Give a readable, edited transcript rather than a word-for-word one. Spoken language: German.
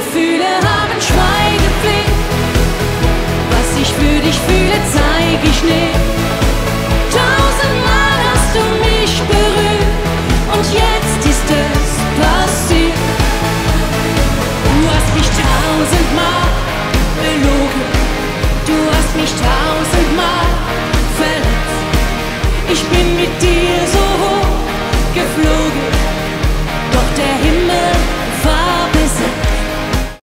Gefühle haben Schweigepflicht. Was ich für dich fühle, zeig ich nicht. Tausendmal hast du mich berührt und jetzt ist es passiert. Du hast mich tausendmal belogen, du hast mich tausendmal verletzt. Ich bin mit dir so hoch geflogen, doch der Himmel